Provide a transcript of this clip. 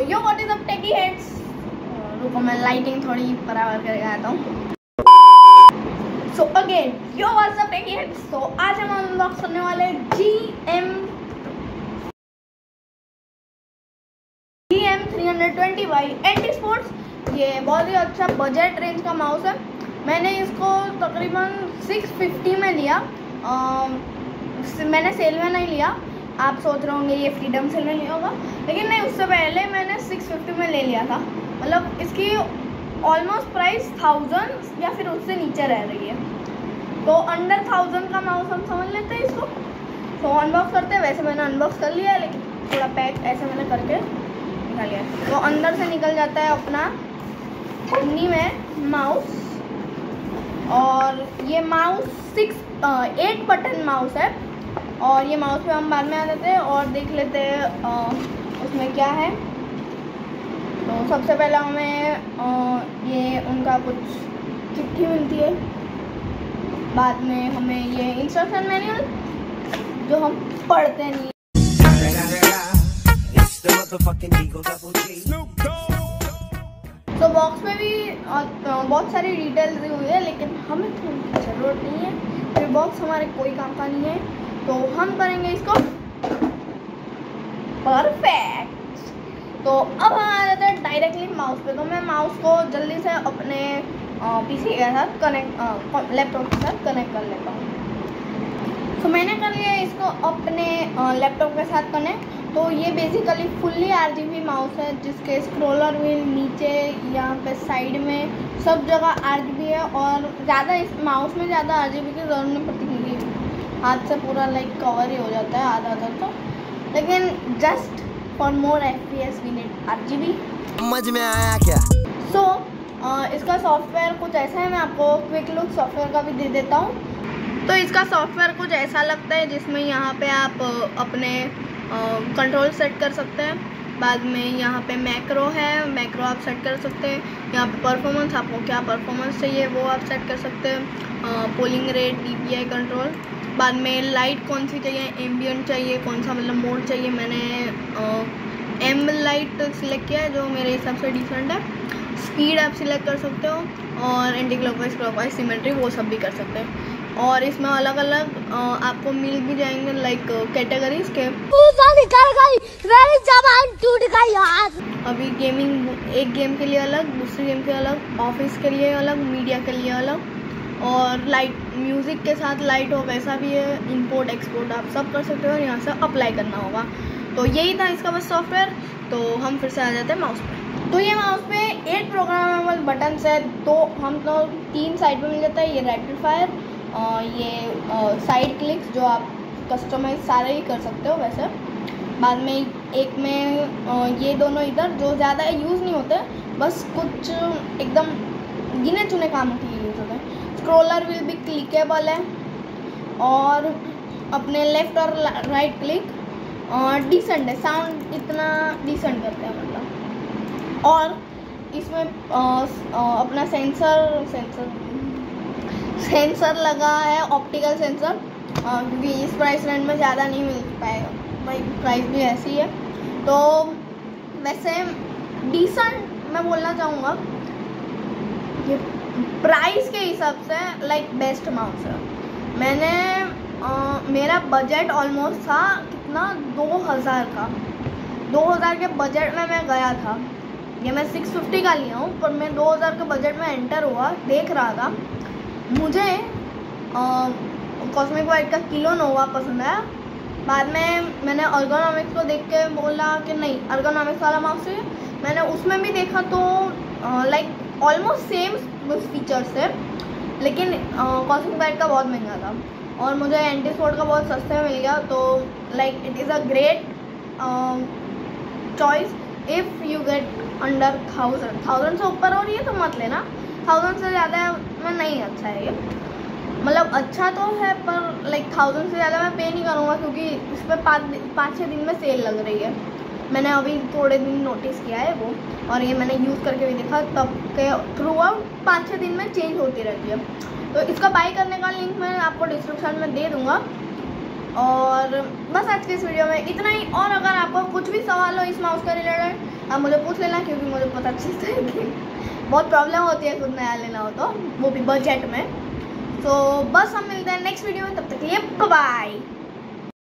Yo what is up techie heads. रुको मैं lighting थोड़ी बराबर करके आता हूँ। So again yo what's up techie heads. तो आज हम अनबॉक्स करने वाले GM320 बाई एंटी स्पोर्ट्स। ये बहुत ही अच्छा बजट रेंज का माउस है। मैंने इसको तकरीबन 650 में लिया। मैंने सेल में नहीं लिया। आप सोच रहे होंगे ये फ्रीडम सेल में लिया होगा, लेकिन नहीं, उससे पहले मैंने 650 में ले लिया था। मतलब इसकी ऑलमोस्ट प्राइस 1000 या फिर उससे नीचे रह रही है। तो अंडर 1000 का माउस हम समझ लेते हैं इसको। तो अनबॉक्स करते हैं। वैसे मैंने अनबॉक्स कर लिया है, लेकिन थोड़ा पैक ऐसे मैंने करके निकाल लिया। तो अंदर से निकल जाता है अपना पन्नी में माउस। और ये माउस 8 बटन माउस है। और ये माउस पे हम बाद में आ जाते हैं और देख लेते हैं उसमें क्या है। तो सबसे पहले हमें ये उनका कुछ चिट्ठी मिलती है। बाद में हमें ये इंस्ट्रक्शन मैनुअल जो हम पढ़ते नहीं। तो बॉक्स में भी बहुत सारी डिटेल्स दी हुई है, लेकिन हमें तो उनकी ज़रूरत नहीं है। फिर बॉक्स हमारे कोई काम का नहीं है, तो हम करेंगे इसको परफेक्ट। तो अब हम आ जाते हैं डायरेक्टली माउस पे। तो मैं माउस को जल्दी से अपने पीसी के साथ कनेक्ट, लैपटॉप के साथ कनेक्ट कर लेता हूँ। तो मैंने कर लिया इसको अपने लैपटॉप के साथ कनेक्ट। तो ये बेसिकली फुल्ली RGB माउस है, जिसके स्क्रोलर व्हील नीचे, यहाँ पे साइड में सब जगह RGB है। और ज़्यादा इस माउस में ज़्यादा RGB की ज़रूरत नहीं पड़ती, क्योंकि हाथ से पूरा लाइक कवर ही हो जाता है आधा तो। लेकिन just for more FPS we need RGB। समझ में आया क्या? सो इसका सॉफ्टवेयर कुछ ऐसा है। मैं आपको क्विक लुक सॉफ्टवेयर का भी दे देता हूँ। तो इसका सॉफ्टवेयर कुछ ऐसा लगता है, जिसमें यहाँ पे आप अपने कंट्रोल सेट कर सकते हैं। बाद में यहाँ पे मैक्रो है, मैक्रो आप सेट कर सकते हैं। यहाँ पे परफॉर्मेंस, आपको क्या परफॉर्मेंस चाहिए वो आप सेट कर सकते हैं। Polling rate, DPI control. बाद में लाइट कौन सी चाहिए, एम्बियंट चाहिए, कौन सा मतलब मोड चाहिए। मैंने एम लाइट सिलेक्ट किया है, जो मेरे हिसाब से डिसेंट है। स्पीड आप सिलेक्ट कर सकते हो, और एंटी क्लॉकवाइज सिमेट्री वो सब भी कर सकते हैं। और इसमें अलग अलग आपको मिल भी जाएंगे लाइक कैटेगरीज के। टूट गई यार। अभी गेमिंग, एक गेम के लिए अलग, दूसरे गेम के अलग, ऑफिस के लिए अलग, मीडिया के लिए अलग। और लाइट, म्यूज़िक के साथ लाइट हो वैसा भी है। इंपोर्ट एक्सपोर्ट आप सब कर सकते हो, और यहाँ से अप्लाई करना होगा। तो यही था इसका बस सॉफ्टवेयर। तो हम फिर से आ जाते हैं माउस पे। तो ये माउस पे 8 प्रोग्रामेबल बटन्स है। तो हम तो 3 साइड पे मिल जाता है। ये रैपिड फायर, ये साइड क्लिक्स जो आप कस्टमाइज सारे ही कर सकते हो वैसे। बाद में एक में ये दोनों इधर जो ज़्यादा यूज़ नहीं होते, बस कुछ एकदम गिने चुने काम के यूज़ होते हैं। स्क्रोलर विल भी क्लिकेबल है। और अपने लेफ़्ट और राइट क्लिक डिसेंट है, साउंड इतना डिसेंट करते हैं मतलब। और इसमें अपना सेंसर लगा है, ऑप्टिकल सेंसर, क्योंकि इस प्राइस रेंज में ज़्यादा नहीं मिल पाएगा भाई, प्राइस भी ऐसी है। तो वैसे डिसेंट मैं बोलना चाहूँगा, ये प्राइस के हिसाब से लाइक बेस्ट माउस है। मैंने मेरा बजट ऑलमोस्ट था कितना, 2000 का। 2000 के बजट में मैं गया था। ये मैं 650 का लिया हूँ, पर मैं 2000 के बजट में एंटर हुआ, देख रहा था। मुझे कॉस्मिक वाइट का किलो नोवा पसंद आया। बाद में मैंने अर्गोनॉमिक्स को देख के बोला कि नहीं, अर्गोनॉमिक्स वाला माउस है। मैंने उसमें भी देखा तो लाइक ऑलमोस्ट सेम फीचर्स है, लेकिन कॉस्मिक वाइट का बहुत महंगा था। और मुझे एंटी स्पोर्ट का बहुत सस्ते में मिल गया। तो like it is a great choice if you get under 1000 से ऊपर हो रही है तो मत लेना। 1000 से ज़्यादा में नहीं अच्छा है ये। मतलब अच्छा तो है, पर लाइक 1000 से ज़्यादा मैं पे नहीं करूँगा, क्योंकि इस पर 5-6 दिन में सेल लग रही है। मैंने अभी थोड़े दिन नोटिस किया है वो, और ये मैंने यूज़ करके भी देखा, तब के थ्रू आउट 5-6 दिन में चेंज होती रहती है। तो इसका बाय करने का लिंक मैं आपको डिस्क्रिप्शन में दे दूँगा। और बस आज की इस वीडियो में इतना ही। और अगर आपको कुछ भी सवाल हो इस माउस के रिलेटेड, आप मुझे पूछ लेना, क्योंकि मुझे पता चलता है कि बहुत प्रॉब्लम होती है खुद नया लेना हो तो, वो भी बजट में। तो बस हम मिलते हैं नेक्स्ट वीडियो में, तब तक के लिए बाय बाय।